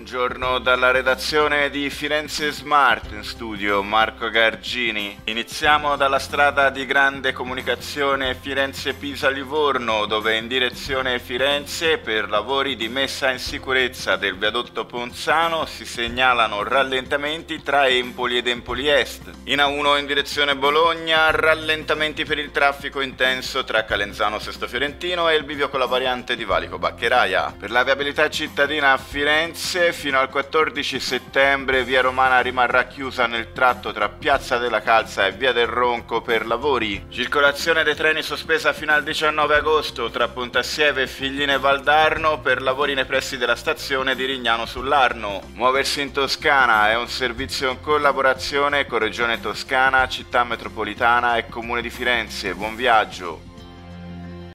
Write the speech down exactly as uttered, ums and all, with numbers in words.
Buongiorno dalla redazione di Firenze Smart, in studio Marco Gargini. Iniziamo dalla strada di grande comunicazione Firenze-Pisa-Livorno, dove in direzione Firenze per lavori di messa in sicurezza del viadotto Ponzano si segnalano rallentamenti tra Empoli ed Empoli Est. In A uno in direzione Bologna, rallentamenti per il traffico intenso tra Calenzano Sesto Fiorentino e il bivio con la variante di Valico Baccheraia. Per la viabilità cittadina a Firenze, fino al quattordici settembre via Romana rimarrà chiusa nel tratto tra Piazza della Calza e via del Ronco per lavori. Circolazione dei treni sospesa fino al diciannove agosto tra Pontassieve e Figline Valdarno per lavori nei pressi della stazione di Rignano sull'Arno. Muoversi in Toscana è un servizio in collaborazione con Regione Toscana, Città Metropolitana e Comune di Firenze. Buon viaggio!